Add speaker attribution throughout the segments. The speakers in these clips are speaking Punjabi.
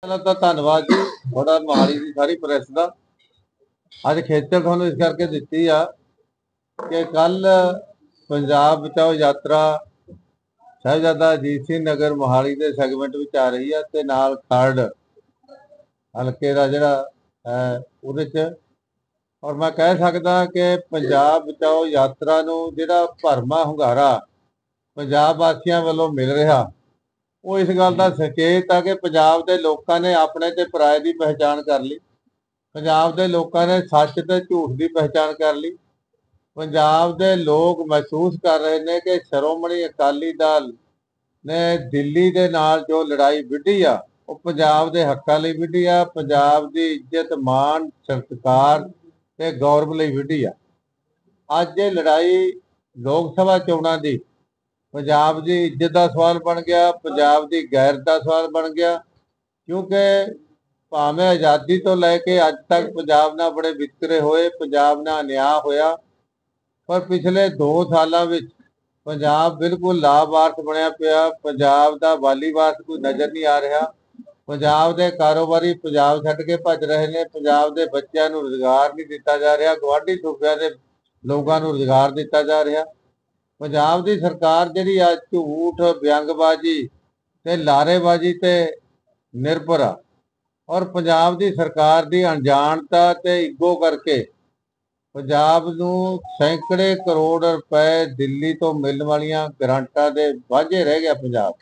Speaker 1: ਪਹਿਲਾਂ ਤਾਂ ਧੰਨਵਾਦ ਜੀ ਤੁਹਾਡਾ ਮੋਹਾਲੀ ਦੀ ਸਾਰੀ ਪ੍ਰੈਸ ਦਾ। ਅੱਜ ਖੇਚਲ ਤੁਹਾਨੂੰ ਇਸ ਕਰਕੇ ਦਿੱਤੀ ਆ ਕਿ ਕੱਲ ਪੰਜਾਬ ਬਚਾਓ ਯਾਤਰਾ ਸਾਹਿਬਜ਼ਾਦਾ ਅਜੀਤ ਸਿੰਘ ਨਗਰ ਮੋਹਾਲੀ ਦੇ ਸੈਗਮੈਂਟ ਵਿੱਚ ਆ ਰਹੀ ਆ ਤੇ ਨਾਲ ਖਰੜ ਹਲਕੇ ਦਾ ਜਿਹੜਾ ਹੈ ਉਹਦੇ 'ਚ। ਔਰ ਮੈਂ ਕਹਿ ਸਕਦਾ ਕਿ ਪੰਜਾਬ ਬਚਾਓ ਯਾਤਰਾ ਨੂੰ ਜਿਹੜਾ ਭਰਮਾ ਹੁੰਗਾਰਾ ਪੰਜਾਬ ਵਾਸੀਆਂ ਵੱਲੋਂ ਮਿਲ ਰਿਹਾ, ਉਹ ਇਸ ਗੱਲ ਦਾ ਸੰਕੇਤ ਆ ਕਿ ਪੰਜਾਬ ਦੇ ਲੋਕਾਂ ਨੇ ਆਪਣੇ ਤੇ ਪਰਾਏ ਦੀ ਪਹਿਚਾਣ ਕਰ ਲਈ। ਪੰਜਾਬ ਦੇ ਲੋਕਾਂ ਨੇ ਸੱਚ ਤੇ ਝੂਠ ਦੀ ਪਹਿਚਾਣ ਕਰ ਲਈ। ਪੰਜਾਬ ਦੇ ਲੋਕ ਮਹਿਸੂਸ ਕਰ ਰਹੇ ਨੇ ਕਿ ਸ਼੍ਰੋਮਣੀ ਅਕਾਲੀ ਦਲ ਨੇ ਦਿੱਲੀ ਦੇ ਨਾਲ ਜੋ ਲੜਾਈ ਵਿੱਢੀ ਆ, ਉਹ ਪੰਜਾਬ ਦੇ ਹੱਕਾਂ ਲਈ ਵਿੱਢੀ ਆ, ਪੰਜਾਬ ਦੀ ਇੱਜ਼ਤ ਮਾਣ ਸਤਿਕਾਰ ਤੇ ਗੌਰਵ ਲਈ ਵਿੱਢੀ ਆ। ਅੱਜ ਇਹ ਲੜਾਈ ਲੋਕ ਸਭਾ ਚੋਣਾਂ ਦੀ ਪੰਜਾਬ ਦੀ ਇੱਜ਼ਤ ਦਾ ਸਵਾਲ ਬਣ ਗਿਆ, ਪੰਜਾਬ ਦੀ ਗੈਰਤ ਦਾ ਸਵਾਲ ਬਣ ਗਿਆ। ਕਿਉਂਕਿ ਭਾਵੇਂ ਆਜ਼ਾਦੀ ਤੋਂ ਲੈ ਕੇ ਅੱਜ ਤੱਕ ਪੰਜਾਬ ਨਾਲ ਬੜੇ ਵਿਤਕਰੇ ਹੋਏ, ਪੰਜਾਬ ਨਾਲ ਅਨਿਆਂ ਹੋਇਆ, ਪਰ ਪਿਛਲੇ 2 ਸਾਲਾਂ ਵਿੱਚ ਪੰਜਾਬ ਬਿਲਕੁਲ ਲਾਵਾਰਸ ਬਣਿਆ ਪਿਆ। ਪੰਜਾਬ ਦਾ ਵਾਲੀ ਵਾਰਸ ਕੋਈ ਨਜ਼ਰ ਨਹੀਂ ਆ ਰਿਹਾ। ਪੰਜਾਬ ਦੇ ਕਾਰੋਬਾਰੀ ਪੰਜਾਬ ਛੱਡ ਕੇ ਭੱਜ ਰਹੇ ਨੇ। ਪੰਜਾਬ ਦੇ ਬੱਚਿਆਂ ਨੂੰ ਰੁਜ਼ਗਾਰ ਨਹੀਂ ਦਿੱਤਾ ਜਾ ਰਿਹਾ। ਗੁਆਂਢੀ ਸੂਬਿਆਂ ਦੇ ਲੋਕਾਂ ਨੂੰ ਰੁਜ਼ਗਾਰ ਦਿੱਤਾ ਜਾ ਰਿਹਾ। ਪੰਜਾਬ ਦੀ ਸਰਕਾਰ ਜਿਹੜੀ ਆ ਝੂਠ, ਵਿਅੰਗਬਾਜ਼ੀ ਤੇ ਲਾਰੇਬਾਜ਼ੀ ਤੇ ਨਿਰਭਰ ਆ। ਔਰ ਪੰਜਾਬ ਦੀ ਸਰਕਾਰ ਦੀ ਅਣਜਾਣਤਾ ਤੇ ਈਗੋ ਕਰਕੇ ਪੰਜਾਬ ਨੂੰ ਸੈਂਕੜੇ ਕਰੋੜ ਰੁਪਏ ਦਿੱਲੀ ਤੋਂ ਮਿਲਣ ਵਾਲੀਆਂ ਗ੍ਰਾਂਟਾਂ ਦੇ ਵਾਝੇ ਰਹਿ ਗਿਆ।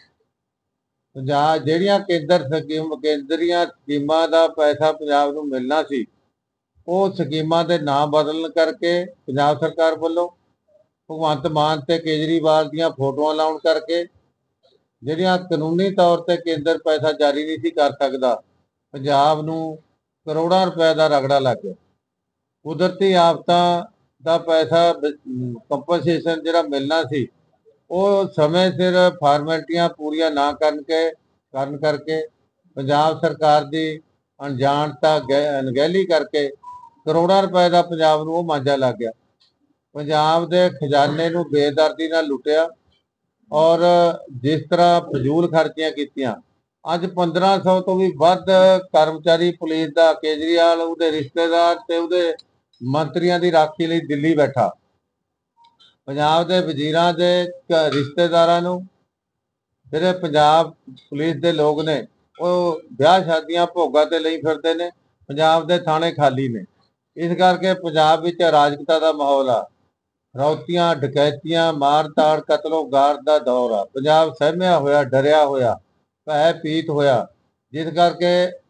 Speaker 1: ਪੰਜਾਬ ਜਿਹੜੀਆਂ ਕੇਂਦਰੀਆਂ ਸਕੀਮਾਂ ਦਾ ਪੈਸਾ ਪੰਜਾਬ ਨੂੰ ਮਿਲਣਾ ਸੀ, ਉਹ ਸਕੀਮਾਂ ਦੇ ਨਾਂ ਬਦਲਣ ਕਰਕੇ ਪੰਜਾਬ ਸਰਕਾਰ ਵੱਲੋਂ ਭਗਵੰਤ ਮਾਨ ਤੇ ਕੇਜਰੀਵਾਲ ਦੀਆਂ ਫੋਟੋਆਂ ਲਾਉਣ ਕਰਕੇ ਜਿਹੜੀਆਂ ਕਾਨੂੰਨੀ ਤੌਰ ਤੇ ਕੇਂਦਰ ਪੈਸਾ ਜਾਰੀ ਨਹੀਂ ਸੀ ਕਰ ਸਕਦਾ, ਪੰਜਾਬ ਨੂੰ ਕਰੋੜਾਂ ਰੁਪਏ ਦਾ ਰਗੜਾ ਲੱਗ ਗਿਆ। ਕੁਦਰਤੀ ਆਫਤਾਂ ਦਾ ਪੈਸਾ ਕੰਪਨਸੇਸ਼ਨ ਜਿਹੜਾ ਮਿਲਣਾ ਸੀ, ਉਹ ਸਮੇਂ ਸਿਰ ਫਾਰਮੈਲਿਟੀਆਂ ਪੂਰੀਆਂ ਨਾ ਕਰਨ ਕਰਕੇ ਪੰਜਾਬ ਸਰਕਾਰ ਦੀ ਅਣਜਾਣਤਾ ਅਣਗਹਿਲੀ ਕਰਕੇ ਕਰੋੜਾਂ ਰੁਪਏ ਦਾ ਪੰਜਾਬ ਨੂੰ ਉਹ ਮਾਂਜਾ ਲੱਗ ਗਿਆ। ਪੰਜਾਬ ਦੇ ਖਜ਼ਾਨੇ ਨੂੰ ਬੇਦਰਦੀ ਨਾਲ ਲੁੱਟਿਆ ਔਰ ਜਿਸ ਤਰ੍ਹਾਂ ਫਜ਼ੂਲ ਖਰਚੀਆਂ ਕੀਤੀਆਂ। ਅੱਜ 1500 ਤੋਂ ਵੀ ਵੱਧ ਕਰਮਚਾਰੀ ਪੁਲਿਸ ਦਾ ਕੇਜਰੀਵਾਲ, ਉਹਦੇ ਰਿਸ਼ਤੇਦਾਰ ਤੇ ਉਹਦੇ ਮੰਤਰੀਆਂ ਦੀ ਰਾਖੀ ਲਈ ਦਿੱਲੀ ਬੈਠਾ। ਪੰਜਾਬ ਦੇ ਵਜ਼ੀਰਾਂ ਦੇ ਰਿਸ਼ਤੇਦਾਰਾਂ ਨੂੰ ਜਿਹੜੇ ਪੰਜਾਬ ਪੁਲਿਸ ਦੇ ਲੋਕ ਨੇ, ਉਹ ਵਿਆਹ ਸ਼ਾਦੀਆਂ ਭੋਗਾਂ ਤੇ ਲਈ ਫਿਰਦੇ ਨੇ। ਪੰਜਾਬ ਦੇ ਥਾਣੇ ਖਾਲੀ ਨੇ। ਇਸ ਕਰਕੇ ਪੰਜਾਬ ਵਿੱਚ ਅਰਾਜਕਤਾ ਦਾ ਮਾਹੌਲ ਆ। ਰੌਤੀਆਂ, ਡਕੈਤੀਆਂ, ਮਾਰ ਤਾੜ, ਕਤਲੋ ਗਾਰ ਦਾ ਦੌਰ ਆ। ਪੰਜਾਬ ਸਹਿਮਿਆ ਹੋਇਆ, ਡਰਿਆ ਹੋਇਆ, ਭੈ ਪੀਤ ਹੋਇਆ, ਜਿਸ ਕਰਕੇ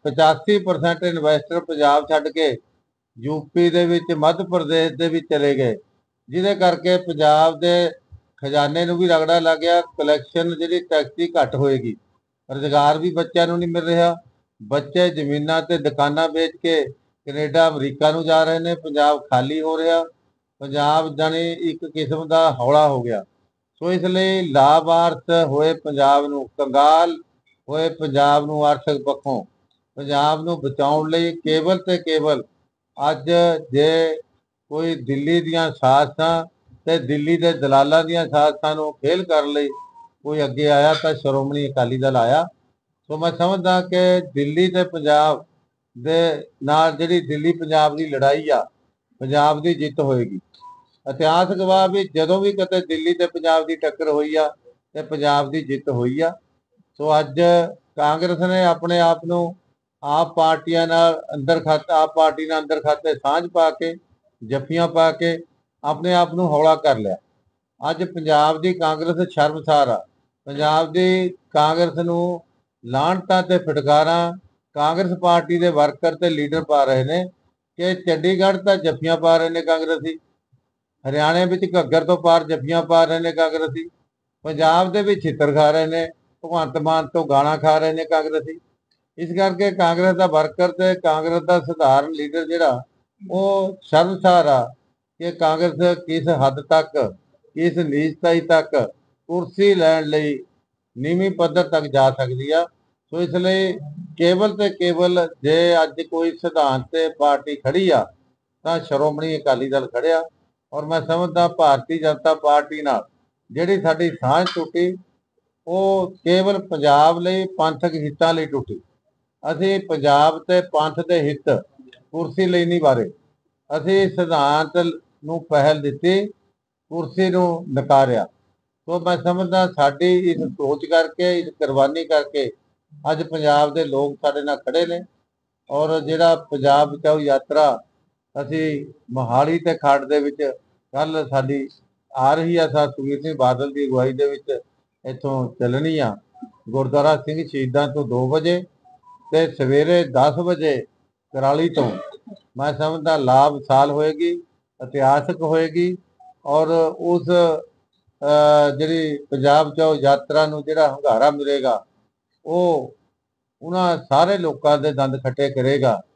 Speaker 1: 85% ਇਨਵੈਸਟਰ ਪੰਜਾਬ ਛੱਡ ਕੇ ਯੂਪੀ ਦੇ ਵਿੱਚ, ਮੱਧ ਪ੍ਰਦੇਸ਼ ਦੇ ਵਿੱਚ ਚਲੇ ਗਏ, ਜਿਹਦੇ ਕਰਕੇ ਪੰਜਾਬ ਦੇ ਖਜ਼ਾਨੇ ਨੂੰ ਵੀ ਰਗੜਾ ਲੱਗ ਗਿਆ। ਕਲੈਕਸ਼ਨ ਜਿਹੜੀ ਟੈਕਸ ਦੀ ਘੱਟ ਹੋਏਗੀ। ਰੁਜ਼ਗਾਰ ਵੀ ਬੱਚਿਆਂ ਨੂੰ ਨਹੀਂ ਮਿਲ ਰਿਹਾ। ਬੱਚੇ ਜ਼ਮੀਨਾਂ ਤੇ ਦੁਕਾਨਾਂ ਵੇਚ ਕੇ ਕੈਨੇਡਾ, ਅਮਰੀਕਾ ਨੂੰ ਜਾ ਰਹੇ ਨੇ। ਪੰਜਾਬ ਖਾਲੀ ਹੋ ਰਿਹਾ। ਪੰਜਾਬ ਜਾਣੀ ਇੱਕ ਕਿਸਮ ਦਾ ਹੌਲਾ ਹੋ ਗਿਆ। ਸੋ ਇਸ ਲਈ ਲਾਵਾਰਸ ਹੋਏ ਪੰਜਾਬ ਨੂੰ, ਕੰਗਾਲ ਹੋਏ ਪੰਜਾਬ ਨੂੰ, ਆਰਥਿਕ ਪੱਖੋਂ ਪੰਜਾਬ ਨੂੰ ਬਚਾਉਣ ਲਈ ਕੇਵਲ ਤੇ ਕੇਵਲ ਅੱਜ ਜੇ ਕੋਈ ਦਿੱਲੀ ਦੀਆਂ ਸਾਜ਼ਿਸ਼ਾਂ ਤੇ ਦਿੱਲੀ ਦੇ ਦਲਾਲਾਂ ਦੀਆਂ ਸਾਜ਼ਿਸ਼ਾਂ ਨੂੰ ਫੇਲ ਕਰਨ ਲਈ ਕੋਈ ਅੱਗੇ ਆਇਆ ਤਾਂ ਸ਼੍ਰੋਮਣੀ ਅਕਾਲੀ ਦਲ ਆਇਆ। ਸੋ ਮੈਂ ਸਮਝਦਾ ਕਿ ਦਿੱਲੀ ਤੇ ਪੰਜਾਬ ਦੇ ਨਾਲ ਜਿਹੜੀ ਦਿੱਲੀ ਪੰਜਾਬ ਦੀ ਲੜਾਈ ਆ, ਪੰਜਾਬ ਦੀ ਜਿੱਤ ਹੋਏਗੀ। ਇਤਿਹਾਸ ਗਵਾਹ ਵੀ ਜਦੋਂ ਵੀ ਕਿਤੇ ਦਿੱਲੀ ਤੇ ਪੰਜਾਬ ਦੀ ਟੱਕਰ ਹੋਈ ਆ ਤੇ ਪੰਜਾਬ ਦੀ ਜਿੱਤ ਹੋਈ ਆ। ਸੋ ਅੱਜ ਕਾਂਗਰਸ ਨੇ ਆਪਣੇ ਆਪ ਨੂੰ ਆਪ ਪਾਰਟੀ ਨਾਲ ਅੰਦਰ ਖਾਤੇ ਸਾਂਝ ਪਾ ਕੇ, ਜੱਫੀਆਂ ਪਾ ਕੇ ਆਪਣੇ ਆਪ ਨੂੰ ਹੌਲਾ ਕਰ ਲਿਆ। ਅੱਜ ਪੰਜਾਬ ਦੀ ਕਾਂਗਰਸ ਸ਼ਰਮਸਾਰ ਆ। ਪੰਜਾਬ ਦੀ ਕਾਂਗਰਸ ਨੂੰ ਲਾਹਣਤਾਂ ਤੇ ਫਟਕਾਰਾਂ ਕਾਂਗਰਸ ਪਾਰਟੀ ਦੇ ਵਰਕਰ ਤੇ ਲੀਡਰ ਪਾ ਰਹੇ ਨੇ ਕਿ ਚੰਡੀਗੜ੍ਹ ਤਾਂ ਜੱਫੀਆਂ ਪਾ ਰਹੇ ਨੇ ਕਾਂਗਰਸੀ, ਹਰਿਆਣੇ ਵਿੱਚ ਘੱਗਰ ਤੋਂ ਪਾਰ ਜੱਫੀਆਂ ਪਾ ਰਹੇ ਨੇ ਕਾਂਗਰਸੀ, ਪੰਜਾਬ ਦੇ ਵਿੱਚ ਛਿੱਤਰ ਖਾ ਰਹੇ ਨੇ, ਭਗਵੰਤ ਮਾਨ ਤੋਂ ਗਾਲਾਂ ਖਾ ਰਹੇ ਨੇ ਕਾਂਗਰਸੀ। ਇਸ ਕਰਕੇ ਕਾਂਗਰਸ ਦਾ ਵਰਕਰ ਤੇ ਕਾਂਗਰਸ ਦਾ ਸਧਾਰਨ ਲੀਡਰ ਜਿਹੜਾ, ਉਹ ਸ਼ਰਮਸਾਰ ਆ ਕਿ ਕਾਂਗਰਸ ਕਿਸ ਹੱਦ ਤੱਕ, ਕਿਸ ਨੀਚਤਾਈ ਤੱਕ ਕੁਰਸੀ ਲੈਣ ਲਈ ਨੀਵੀਂ ਪੱਧਰ ਤੱਕ ਜਾ ਸਕਦੀ ਆ। ਸੋ ਇਸ ਲਈ ਕੇਵਲ ਤੇ ਕੇਵਲ ਜੇ ਅੱਜ ਕੋਈ ਸਿਧਾਂਤ ਤੇ ਪਾਰਟੀ ਖੜੀ ਆ ਤਾਂ ਸ਼੍ਰੋਮਣੀ ਅਕਾਲੀ ਦਲ ਖੜਿਆ। ਔਰ ਮੈਂ ਸਮਝਦਾ ਭਾਰਤੀ ਜਨਤਾ ਪਾਰਟੀ ਨਾਲ ਜਿਹੜੀ ਸਾਡੀ ਸਾਂਝ ਟੁੱਟੀ, ਉਹ ਕੇਵਲ ਪੰਜਾਬ ਲਈ, ਪੰਥਕ ਹਿੱਤਾਂ ਲਈ ਟੁੱਟੀ। ਅਸੀਂ ਪੰਜਾਬ ਤੇ ਪੰਥ ਦੇ ਹਿੱਤ ਕੁਰਸੀ ਲਈ ਨਹੀਂ ਵਾਰੇ। ਅਸੀਂ ਸਿਧਾਂਤ ਨੂੰ ਪਹਿਲ ਦਿੱਤੀ, ਕੁਰਸੀ ਨੂੰ ਨਕਾਰਿਆ। ਸੋ ਮੈਂ ਸਮਝਦਾ ਸਾਡੀ ਇਸ ਸੋਚ ਕਰਕੇ, ਇਸ ਕੁਰਬਾਨੀ ਕਰਕੇ ਅੱਜ ਪੰਜਾਬ ਦੇ ਲੋਕ ਸਾਡੇ ਨਾਲ ਖੜੇ ਨੇ। ਔਰ ਜਿਹੜਾ ਪੰਜਾਬ ਬਚਾਓ ਯਾਤਰਾ ਅਸੀਂ ਮੋਹਾਲੀ ਤੇ ਖੱਡ ਦੇ ਵਿੱਚ ਕੱਲ ਸਾਡੀ ਆ ਰਹੀ ਆ, ਸੁਖਬੀਰ ਸਿੰਘ ਬਾਦਲ ਦੀ ਅਗਵਾਈ ਦੇ ਵਿੱਚ ਇੱਥੋਂ ਚੱਲਣੀ ਆ ਗੁਰਦੁਆਰਾ ਸਿੰਘ ਸ਼ਹੀਦਾਂ ਤੋਂ 2 ਵਜੇ ਤੇ ਸਵੇਰੇ 10 ਵਜੇ ਕਰਾਲੀ ਤੋਂ। ਮੈਂ ਸਮਝਦਾ ਲਾਭ ਸਾਲ ਹੋਏਗੀ, ਇਤਿਹਾਸਕ ਹੋਏਗੀ। ਔਰ ਉਸ ਜਿਹੜੀ ਪੰਜਾਬ ਚੋਂ ਯਾਤਰਾ ਨੂੰ ਜਿਹੜਾ ਹੁੰਗਾਰਾ ਮਿਲੇਗਾ ਉਹ ਉਹਨਾਂ ਸਾਰੇ ਲੋਕਾਂ ਦੇ ਦੰਦ ਖੱਟੇ ਕਰੇਗਾ